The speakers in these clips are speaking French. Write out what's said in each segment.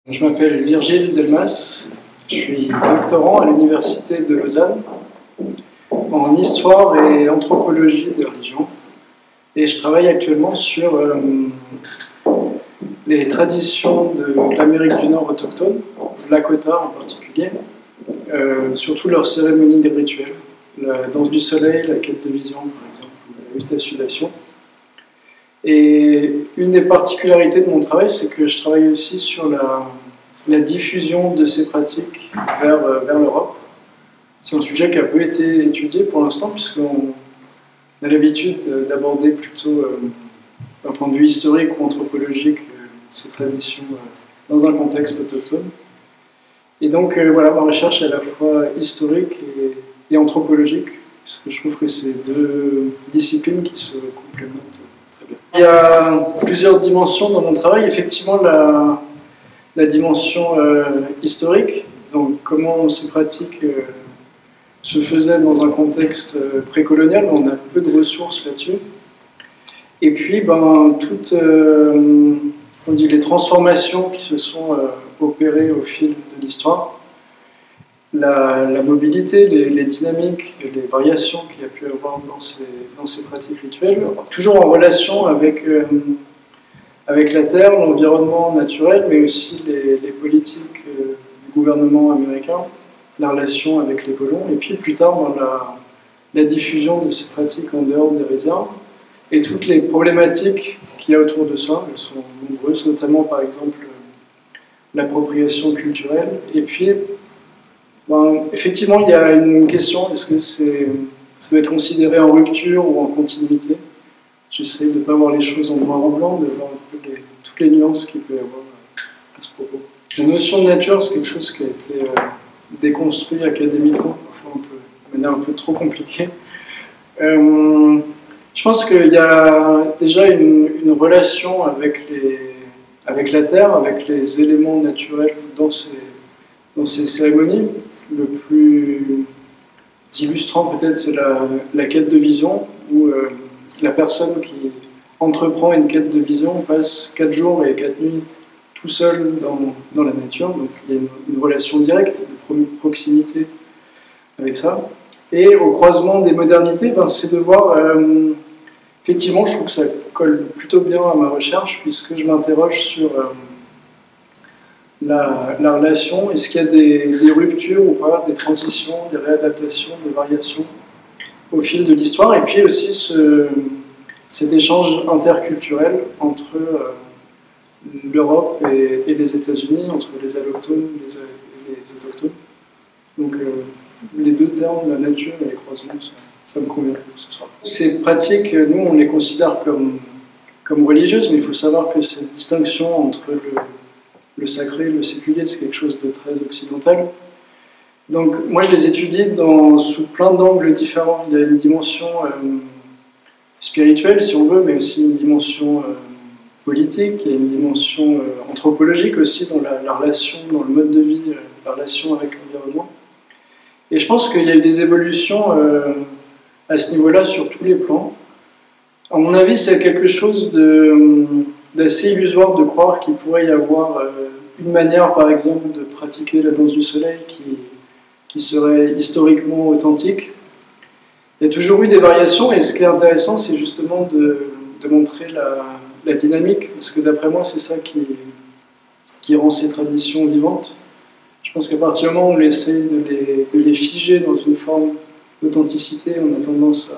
Je m'appelle Virgile Delmas, je suis doctorant à l'Université de Lausanne en histoire et anthropologie des religions et je travaille actuellement sur les traditions de l'Amérique du Nord autochtone, Lakota en particulier, surtout leurs cérémonies rituelles, la danse du soleil, la quête de vision par exemple, la lutte-sudation. Et une des particularités de mon travail, c'est que je travaille aussi sur la diffusion de ces pratiques vers l'Europe. C'est un sujet qui a peu été étudié pour l'instant, puisqu'on a l'habitude d'aborder plutôt d'un point de vue historique ou anthropologique ces traditions dans un contexte autochtone. Et donc voilà, ma recherche est à la fois historique et anthropologique, puisque je trouve que c'est deux disciplines qui se complémentent très bien. Il y a plusieurs dimensions dans mon travail. Effectivement, la dimension historique, donc comment ces pratiques se faisaient dans un contexte précolonial, on a peu de ressources là-dessus. Et puis, toutes les transformations qui se sont opérées au fil de l'histoire, la mobilité, les dynamiques, les variations qu'il y a pu avoir dans ces pratiques rituelles, toujours en relation avec la terre, l'environnement naturel, mais aussi les politiques du gouvernement américain, la relation avec les colons, et puis plus tard dans la diffusion de ces pratiques en dehors des réserves, et toutes les problématiques qu'il y a autour de ça. Elles sont nombreuses, notamment par exemple l'appropriation culturelle. Et puis, effectivement, il y a une question, est-ce que ça doit être considéré en rupture ou en continuité? J'essaie de ne pas voir les choses en noir ou blanc, de voir un peu toutes les nuances qu'il peut y avoir à ce propos. La notion de nature, c'est quelque chose qui a été déconstruit académiquement, parfois de manière un peu trop compliquée. Je pense qu'il y a déjà une relation avec la Terre, avec les éléments naturels dans ces cérémonies. Le plus illustrant peut-être, c'est la quête de vision, où la personne qui entreprend une quête de vision passe 4 jours et 4 nuits tout seul dans la nature. Donc il y a une relation directe, de proximité avec ça. Et au croisement des modernités, c'est de voir, effectivement, je trouve que ça colle plutôt bien à ma recherche, puisque je m'interroge sur la relation. Est-ce qu'il y a des ruptures ou pas, des transitions, des réadaptations, des variations au fil de l'histoire, et puis aussi cet échange interculturel entre l'Europe et les États-Unis, entre les allochtones et les autochtones. Donc les deux termes, la nature et les croisements, ça me convient ce soir. Ces pratiques, nous, on les considère comme religieuses, mais il faut savoir que cette distinction entre le sacré et le séculier, c'est quelque chose de très occidental. Donc moi, je les étudie sous plein d'angles différents. Il y a une dimension spirituelle, si on veut, mais aussi une dimension politique, il y a une dimension anthropologique aussi dans la relation, dans le mode de vie, la relation avec l'environnement. Et je pense qu'il y a eu des évolutions à ce niveau-là sur tous les plans. À mon avis, c'est quelque chose d'assez illusoire de croire qu'il pourrait y avoir une manière, par exemple, de pratiquer la danse du soleil qui serait historiquement authentique. Il y a toujours eu des variations, et ce qui est intéressant, c'est justement de montrer la dynamique, parce que d'après moi, c'est ça qui rend ces traditions vivantes. Je pense qu'à partir du moment où on essaie de les figer dans une forme d'authenticité, on a tendance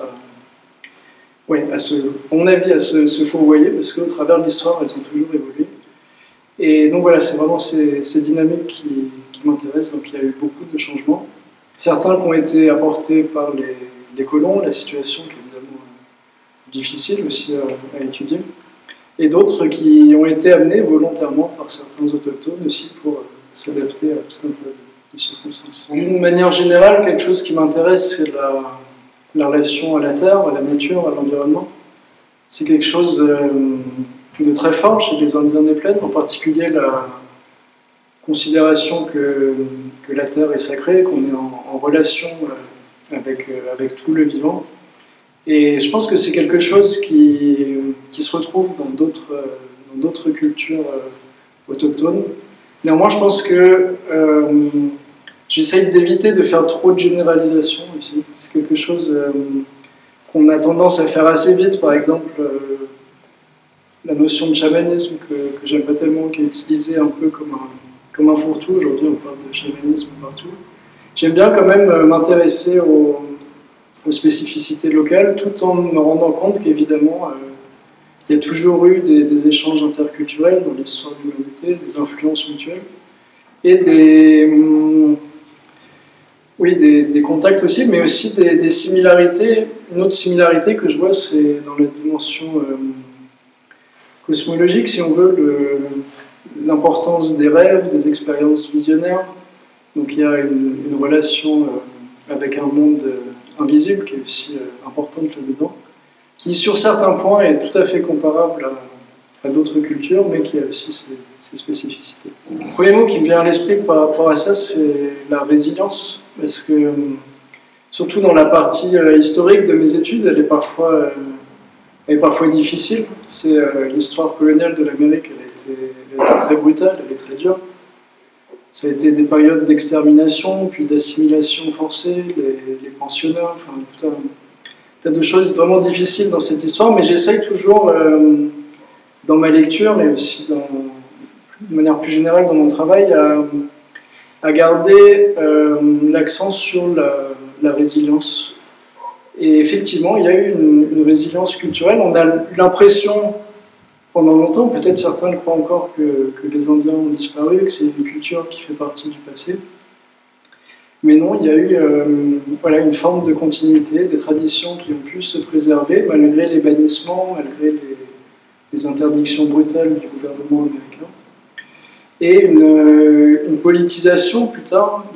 à mon avis, à se fourvoyer, parce qu'au travers de l'histoire, elles ont toujours évolué. Et donc voilà, c'est vraiment ces dynamiques qui m'intéressent. Donc il y a eu beaucoup de changements. Certains qui ont été apportés par les colons, la situation qui est évidemment difficile aussi à étudier, et d'autres qui ont été amenés volontairement par certains autochtones aussi pour s'adapter à tout un tas de circonstances. D'une manière générale, quelque chose qui m'intéresse, c'est la relation à la terre, à la nature, à l'environnement. C'est quelque chose de très fort chez les Indiens des plaines, en particulier la considération que la terre est sacrée, qu'on est en relation avec tout le vivant. Et je pense que c'est quelque chose qui se retrouve dans d'autres cultures autochtones. Néanmoins, je pense que j'essaye d'éviter de faire trop de généralisation ici. C'est quelque chose qu'on a tendance à faire assez vite. Par exemple, la notion de chamanisme que j'aime pas tellement, qui est utilisée un peu comme un fourre-tout. Aujourd'hui, on parle de chamanisme partout. J'aime bien quand même m'intéresser aux spécificités locales, tout en me rendant compte qu'évidemment, il y a toujours eu des échanges interculturels dans l'histoire de l'humanité, des influences mutuelles, et des contacts aussi, mais aussi des similarités. Une autre similarité que je vois, c'est dans la dimension cosmologique, si on veut, l'importance des rêves, des expériences visionnaires. Donc il y a une relation avec un monde invisible qui est aussi importante là-dedans, qui sur certains points est tout à fait comparable à d'autres cultures, mais qui a aussi ses spécificités. Le premier mot qui me vient à l'esprit par rapport à ça, c'est la résilience, parce que surtout dans la partie historique de mes études, elle est parfois difficile. C'est l'histoire coloniale de l'Amérique, elle a été très brutale, elle est très dure. Ça a été des périodes d'extermination, puis d'assimilation forcée, les pensionnats, enfin tout un tas de choses vraiment difficiles dans cette histoire, mais j'essaye toujours, dans ma lecture et aussi de manière plus générale dans mon travail, à garder l'accent sur la résilience. Et effectivement, il y a eu une résilience culturelle. On a l'impression, pendant longtemps, peut-être certains le croient encore, que les Indiens ont disparu, que c'est une culture qui fait partie du passé. Mais non, il y a eu une forme de continuité, des traditions qui ont pu se préserver, malgré les bannissements, malgré les interdictions brutales du gouvernement américain. Et une politisation, plus tard,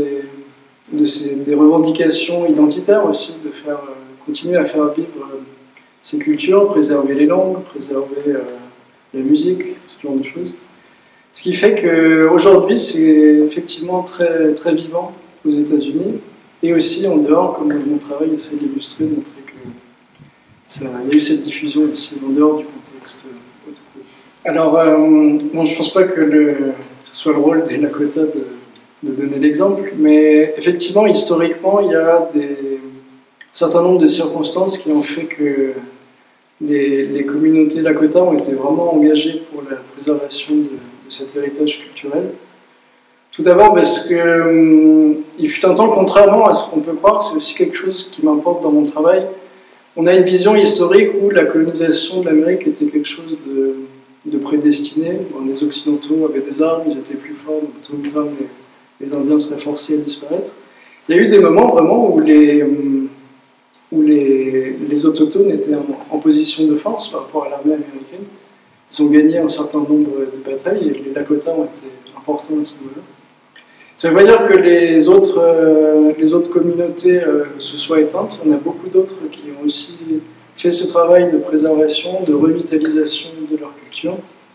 des revendications identitaires aussi, de continuer à faire vivre ces cultures, préserver les langues, préserver la musique, ce genre de choses. Ce qui fait qu'aujourd'hui, c'est effectivement très, très vivant aux États-Unis, et aussi en dehors, comme mon travail essaie d'illustrer, de montrer qu'il y a eu cette diffusion aussi en dehors du contexte autochtone. Alors, bon, je ne pense pas que ce soit le rôle des Lakota de donner l'exemple, mais effectivement, historiquement, il y a un certain nombre de circonstances qui ont fait que les communautés Lakota ont été vraiment engagées pour la préservation de cet héritage culturel. Tout d'abord parce qu'il fut un temps, contrairement à ce qu'on peut croire, c'est aussi quelque chose qui m'importe dans mon travail. On a une vision historique où la colonisation de l'Amérique était quelque chose de prédestiné. Bon, les Occidentaux avaient des armes, ils étaient plus forts, donc tôt ou tard, les Indiens seraient forcés à disparaître. Il y a eu des moments vraiment où les Autochtones étaient en position de force par rapport à l'armée américaine. Ils ont gagné un certain nombre de batailles et les Lakota ont été importants à ce niveau-là. Ça ne veut pas dire que les autres communautés se soient éteintes. Il y en a beaucoup d'autres qui ont aussi fait ce travail de préservation, de revitalisation de leur culture.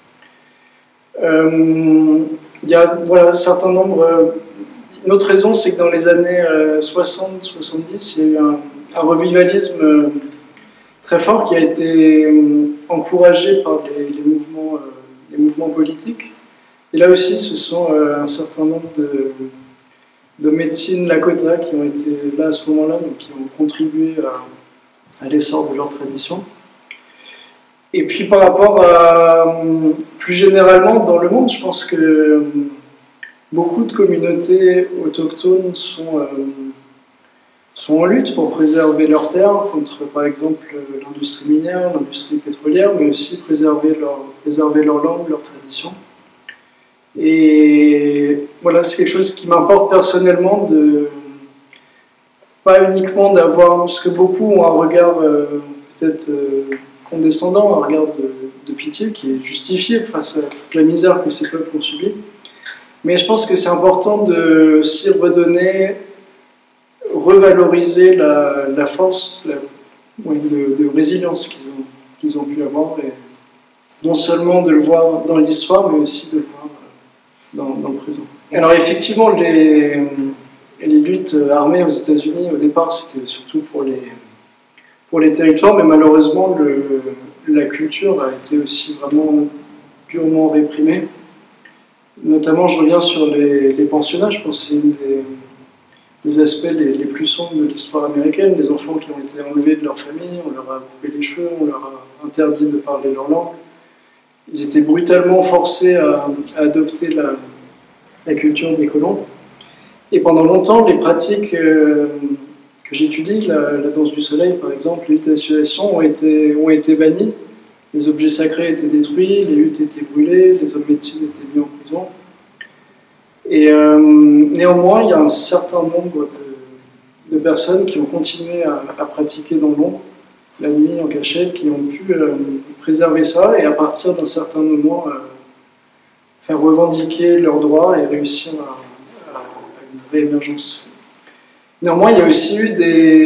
Il y a un certain nombre... Une autre raison, c'est que dans les années 60-70, il y a eu un revivalisme très fort qui a été encouragé par les mouvements politiques. Et là aussi, ce sont un certain nombre de médecines Lakota qui ont été là à ce moment-là, donc qui ont contribué à l'essor de leur tradition. Et puis par rapport à, plus généralement dans le monde, je pense que beaucoup de communautés autochtones sont en lutte pour préserver leurs terres contre, par exemple, l'industrie minière, l'industrie pétrolière, mais aussi préserver leur langue, leur tradition. Et voilà, c'est quelque chose qui m'importe personnellement, pas uniquement d'avoir, parce que beaucoup ont un regard peut-être condescendant, un regard de pitié qui est justifié face à toute la misère que ces peuples ont subie. Mais je pense que c'est important de aussi revaloriser la force de résilience qu'ils ont pu avoir, et non seulement de le voir dans l'histoire, mais aussi de le voir dans le présent. Alors effectivement, les luttes armées aux États-Unis, au départ, c'était surtout pour les territoires, mais malheureusement, la culture a été aussi vraiment durement réprimée. Notamment, je reviens sur les pensionnats, je pense que c'est une des aspects les plus sombres de l'histoire américaine, des enfants qui ont été enlevés de leur famille, on leur a coupé les cheveux, on leur a interdit de parler leur langue. Ils étaient brutalement forcés à adopter la culture des colons. Et pendant longtemps, les pratiques que j'étudie, la danse du soleil par exemple, les huttes à suation, ont été bannies. Les objets sacrés étaient détruits, les huttes étaient brûlées, les hommes médecins étaient mis en prison. Et néanmoins, il y a un certain nombre de personnes qui ont continué à pratiquer dans l'ombre, la nuit, en cachette, qui ont pu préserver ça et à partir d'un certain moment faire revendiquer leurs droits et réussir à une vraie émergence. Néanmoins, il y a aussi eu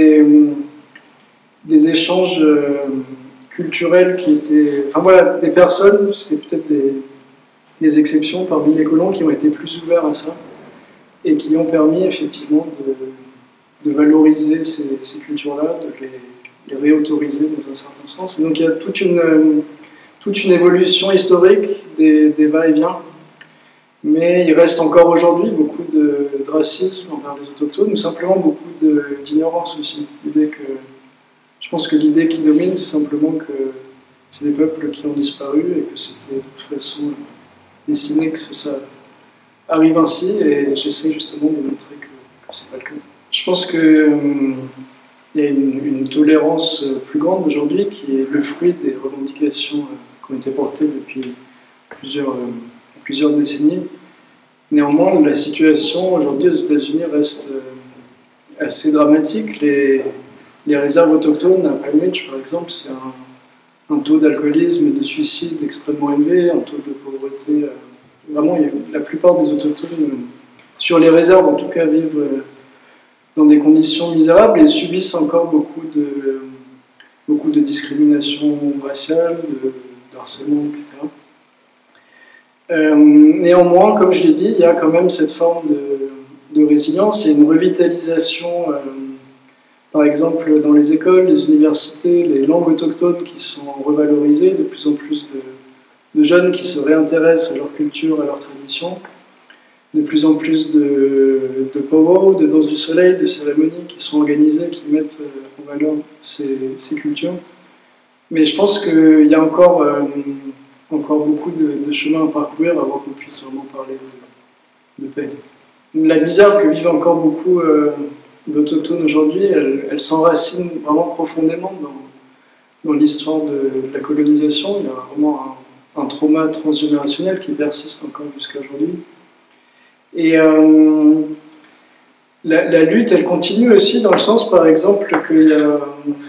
des échanges culturels qui étaient... Enfin voilà, des personnes, c'était peut-être des exceptions parmi les colons qui ont été plus ouverts à ça et qui ont permis effectivement de valoriser ces cultures-là, de les réautoriser dans un certain sens. Et donc il y a toute une évolution historique des va-et-vient, mais il reste encore aujourd'hui beaucoup de racisme envers les autochtones, ou simplement beaucoup d'ignorance aussi. Je pense que l'idée qui domine, c'est simplement que c'est des peuples qui ont disparu et que c'était de toute façon destiné que ça arrive ainsi, et j'essaie justement de montrer que c'est pas le cas. Je pense qu'il y a une tolérance plus grande aujourd'hui qui est le fruit des revendications qui ont été portées depuis plusieurs décennies. Néanmoins, la situation aujourd'hui aux États-Unis reste assez dramatique. Les réserves autochtones à Palm Beach, par exemple, c'est un taux d'alcoolisme et de suicide extrêmement élevé, un taux de pauvreté. Vraiment, la plupart des autochtones, sur les réserves en tout cas, vivent dans des conditions misérables et subissent encore beaucoup de discrimination raciale, de harcèlement, etc. Néanmoins, comme je l'ai dit, il y a quand même cette forme de résilience. Il y a une revitalisation, par exemple, dans les écoles, les universités, les langues autochtones qui sont revalorisées, de plus en plus de jeunes qui se réintéressent à leur culture, à leur tradition, de plus en plus de powwow, de danse du soleil, de cérémonies qui sont organisées, qui mettent en valeur ces cultures. Mais je pense qu'il y a encore beaucoup de chemin à parcourir avant qu'on puisse vraiment parler de paix. La misère que vivent encore beaucoup d'autochtones aujourd'hui, elle s'enracine vraiment profondément dans l'histoire de la colonisation. Il y a vraiment un trauma transgénérationnel qui persiste encore jusqu'à aujourd'hui. Et la lutte, elle continue aussi dans le sens, par exemple, que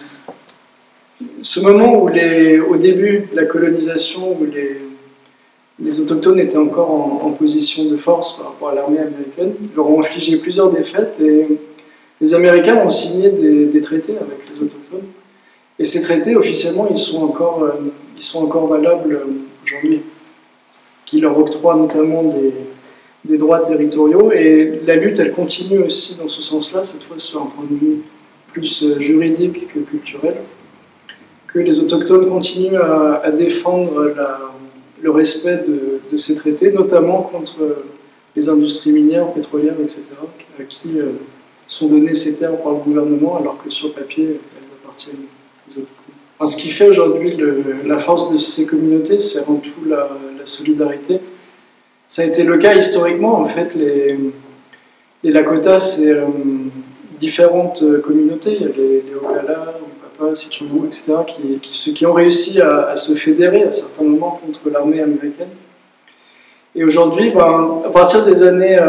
ce moment où, au début de la colonisation, où les autochtones étaient encore en position de force par rapport à l'armée américaine, ils leur ont infligé plusieurs défaites et les Américains ont signé des traités avec les autochtones. Et ces traités, officiellement, ils sont encore valables aujourd'hui, qui leur octroient notamment des droits territoriaux. Et la lutte, elle continue aussi dans ce sens-là, cette fois sur un point de vue plus juridique que culturel, que les autochtones continuent à défendre le respect de ces traités, notamment contre les industries minières, pétrolières, etc., à qui sont données ces terres par le gouvernement, alors que sur papier, elles appartiennent aux autochtones. Ce qui fait aujourd'hui la force de ces communautés, c'est avant tout la solidarité. Ça a été le cas historiquement, en fait. Les Lakota, c'est différentes communautés. Il y a les Oglala, les Papas, Sichuan, etc., qui ont réussi à se fédérer à certains moments contre l'armée américaine. Et aujourd'hui, à partir des années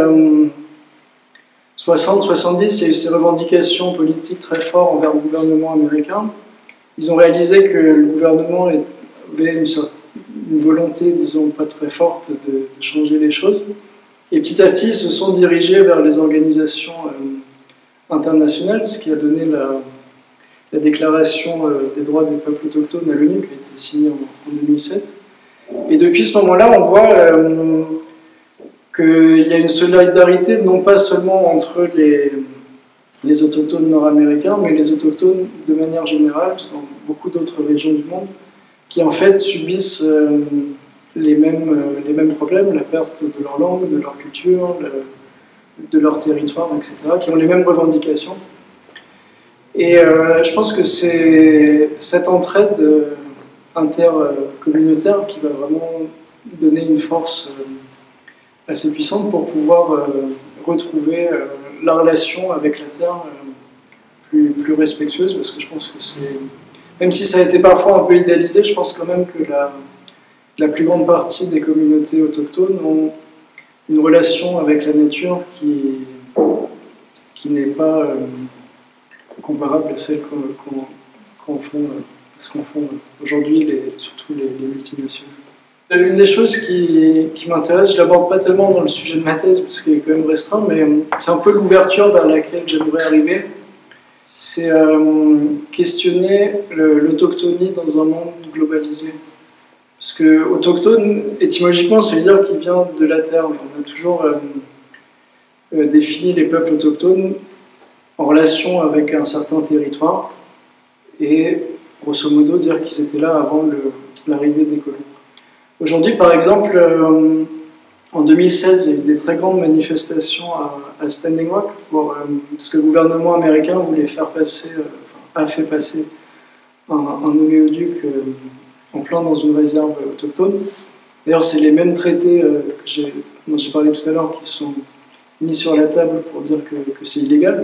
60-70, il y a eu ces revendications politiques très fortes envers le gouvernement américain. Ils ont réalisé que le gouvernement avait une volonté, disons, pas très forte de changer les choses. Et petit à petit, ils se sont dirigés vers les organisations internationales, ce qui a donné la déclaration des droits des peuples autochtones à l'ONU, qui a été signée en 2007. Et depuis ce moment-là, on voit qu'il y a une solidarité non pas seulement entre les autochtones nord-américains, mais les autochtones de manière générale, dans beaucoup d'autres régions du monde, qui en fait subissent les mêmes problèmes, la perte de leur langue, de leur culture, de leur territoire, etc., qui ont les mêmes revendications. Et je pense que c'est cette entraide intercommunautaire qui va vraiment donner une force assez puissante pour pouvoir retrouver la relation avec la Terre plus respectueuse, parce que je pense que c'est... Même si ça a été parfois un peu idéalisé, je pense quand même que la plus grande partie des communautés autochtones ont une relation avec la nature qui n'est pas comparable à celle qu'en font aujourd'hui surtout les multinationales. Une des choses qui m'intéresse, je ne l'aborde pas tellement dans le sujet de ma thèse parce qu'il est quand même restreint, mais c'est un peu l'ouverture vers laquelle j'aimerais arriver. C'est questionner l'autochtonie dans un monde globalisé. Parce que autochtone, étymologiquement, ça veut dire qu'il vient de la terre. Mais on a toujours défini les peuples autochtones en relation avec un certain territoire et, grosso modo, dire qu'ils étaient là avant l'arrivée des colons. Aujourd'hui, par exemple, en 2016, il y a eu des très grandes manifestations à Standing Rock parce que le gouvernement américain voulait faire passer, a fait passer un oléoduc en plein dans une réserve autochtone. D'ailleurs, c'est les mêmes traités dont j'ai parlé tout à l'heure qui sont mis sur la table pour dire que c'est illégal.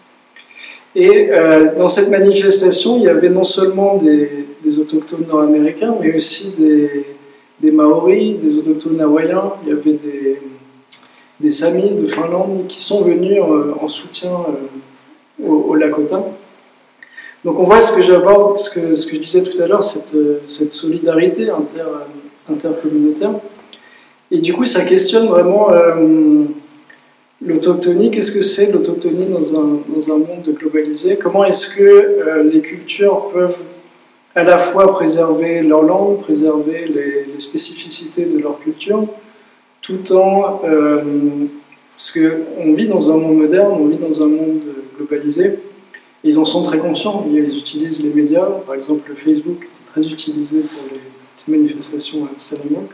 Et dans cette manifestation, il y avait non seulement des autochtones nord-américains, mais aussi des Maoris, des autochtones hawaïens, il y avait des Samis de Finlande qui sont venus en soutien au Lakota. Donc on voit ce que j'aborde, ce que je disais tout à l'heure, cette solidarité intercommunautaire. Et du coup, ça questionne vraiment l'autochtonie. Qu'est-ce que c'est l'autochtonie dans un monde globalisé? Comment est-ce que les cultures peuvent à la fois préserver leur langue, préserver les spécificités de leur culture, tout en... parce qu'on vit dans un monde moderne, on vit dans un monde globalisé, et ils en sont très conscients. Ils utilisent les médias, par exemple Facebook était très utilisé pour ces manifestations à Standing Rock.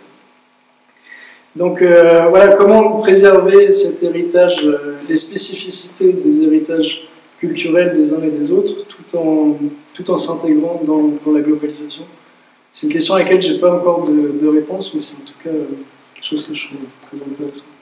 Donc voilà, comment préserver cet héritage, les spécificités des héritages culturels des uns et des autres, tout en s'intégrant dans la globalisation. C'est une question à laquelle je n'ai pas encore de réponse, mais c'est en tout cas quelque chose que je trouve très intéressant.